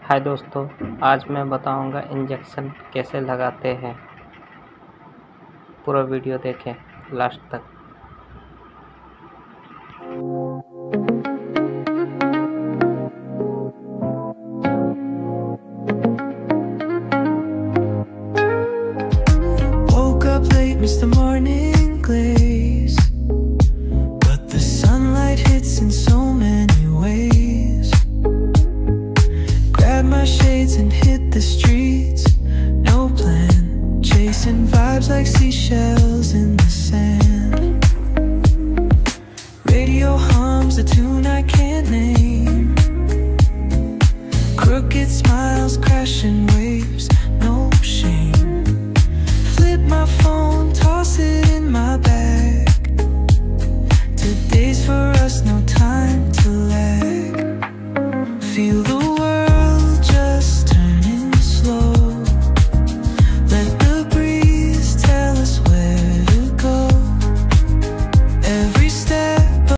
हाय दोस्तों, आज मैं बताऊंगा इंजेक्शन कैसे लगाते हैं। पूरा वीडियो देखें लास्ट तक। Woke up late, missed the morning glaze, but the sunlight hits in so many ways. Grab my shades and hit the streets, no plan, chasing vibes like seashells.